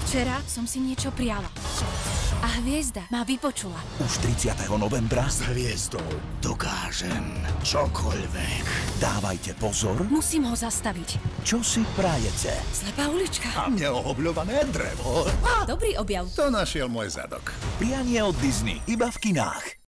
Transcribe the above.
Včera som si niečo priala. A hviezda ma vypočula. Už 30. novembra S hviezdou dokážem čokoľvek. dávajte pozor, Musím ho zastaviť. čo si prajete. Slepá ulička. A neohobľované drevo. Dobrý objav. To našiel môj zadok. Prianie od Disney iba v kinách.